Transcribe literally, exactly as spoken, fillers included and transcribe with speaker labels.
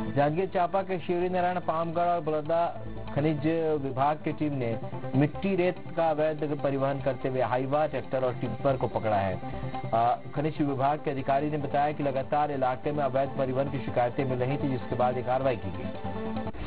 Speaker 1: जांजगीर चांपा के शिवरी नारायण पामगढ़ और बलौदा खनिज विभाग की टीम ने मिट्टी रेत का अवैध परिवहन करते हुए हाईवा ट्रैक्टर और टिप्पर को पकड़ा है। खनिज विभाग के अधिकारी ने बताया कि लगातार इलाके में अवैध परिवहन की शिकायतें मिल रही थी, जिसके बाद ये कार्रवाई की गई।